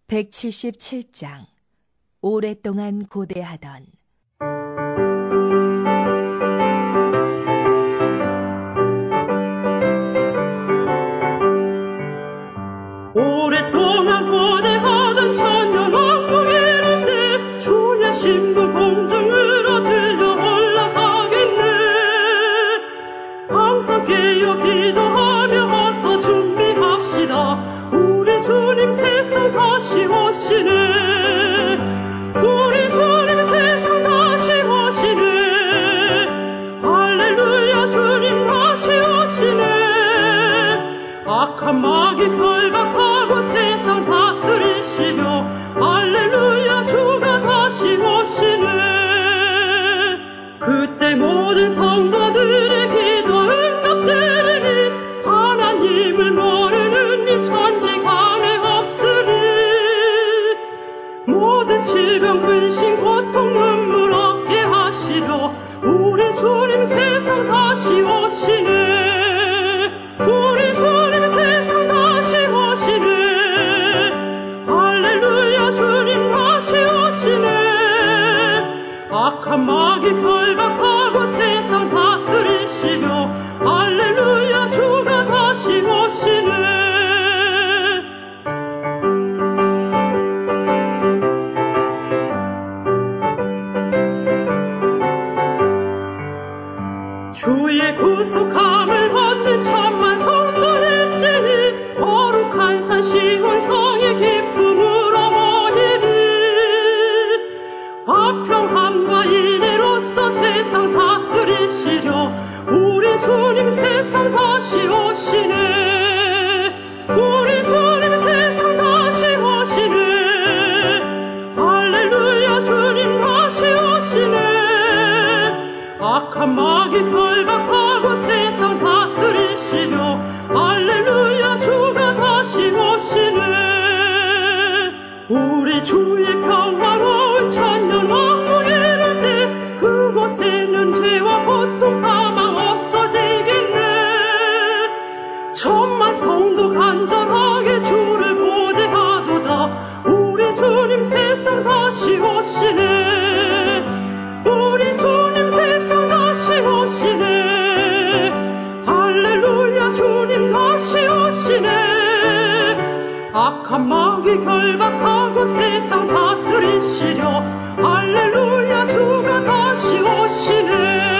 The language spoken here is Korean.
177장 오랫동안 고대하던. 오랫동안 고대하던 천년 왕국 이룰 때 주의 신부 공중으로 들려 올라가겠네. 항상 깨어 기도하며 어서 준비합시다. 우리 주님 세상 다시 오시네. 우리 주님 세상 다시 오시네. 할렐루야, 주님 다시 오시네. 악한 마귀 결박하고 세상 다스리시려. 할렐루야, 주가 다시 오시네. 그때 모든 성도들의 기도 응답되리니 하나님을 모르는 이 천지간에 없으리. 모든 질병 근심 고통 눈물 없게 하시려. 우리 주님 세상 다시 오시네. 우리 주님 세상 다시 오시네. 할렐루야, 주님 다시 오시네. 악한 마귀 결박하고 세상 다스리시려. 할렐루야, 주가 다시 오시네. 주의 구속함을 받는 천만 성도일지니 거룩한 산 시온 성의 기쁨으로 모이리. 화평함과 인애로서 세상 다스리시려. 우리 주님 세상 다시 오시네. 우리 주님 세상 다시 오시네. 할렐루야, 주님 다시 오시네. 악한 마귀 결박하고 세상 다스리시려. 할렐루야, 주가 다시 오시네. 우리 주의 평화로운 천년 왕국 이룰 때 그곳에는 죄와 고통 사망 없어지겠네. 천만 성도 간절하게 주를 고대하도다. 우리 주님 세상 다시 오시네. 우리 주님 세상 다시 오시네. 할렐루야, 주님 다시 오시네. 악한 마귀 결박하고 세상 다스리시려. 할렐루야, 주가 다시 오시네.